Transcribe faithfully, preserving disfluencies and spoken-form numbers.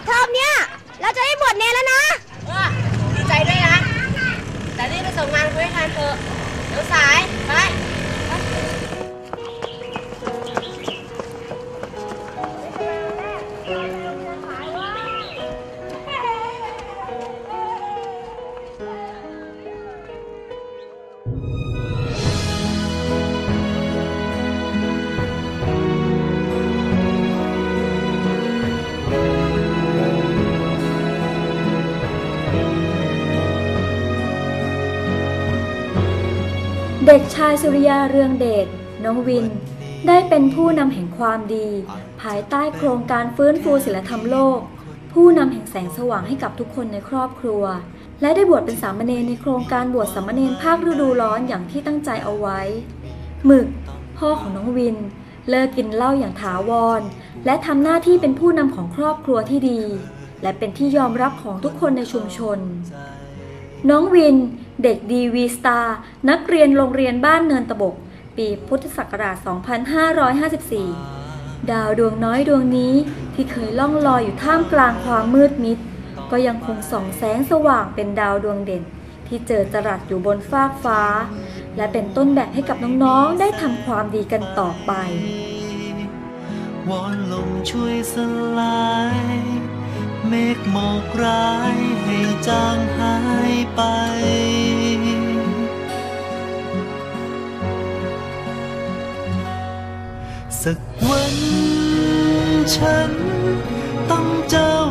เทอมเนี้ยเราจะได้บวชเนรแล้วนะเออดีใจด้วยนะแต่รีบไปส่งงานคุยให้ทันเถอะเดี๋ยวสายไปเด็กชายสุริยาเรืองเดชน้องวินได้เป็นผู้นำแห่งความดีภายใต้โครงการฟื้นฟูศีลธรรมโลกผู้นำแห่งแสงสว่างให้กับทุกคนในครอบครัวและได้บวชเป็นสามเณรในโครงการบวชสามเณรภาคฤดูร้อนอย่างที่ตั้งใจเอาไว้หมึกพ่อของน้องวินเลิกกินเหล้าอย่างถาวรและทำหน้าที่เป็นผู้นำของครอบครัวที่ดีและเป็นที่ยอมรับของทุกคนในชุมชนน้องวินเด็กดีวีสตาร์นักเรียนโรงเรียนบ้านเนินตะบกปีพุทธศักราช สองพันห้าร้อยห้าสิบสี่ ดาวดวงน้อยดวงนี้ที่เคยล่องลอยอยู่ท่ามกลางความมืดมิดก็ยังคงส่องแสงสว่างเป็นดาวดวงเด่นที่เจิดจรัสอยู่บนฟากฟ้าและเป็นต้นแบบให้กับน้องๆได้ทำความดีกันต่อไปวอนลมช่วยสลายเมฆหมอกร้ายให้จางหายไปสักวันฉันต้องเจอ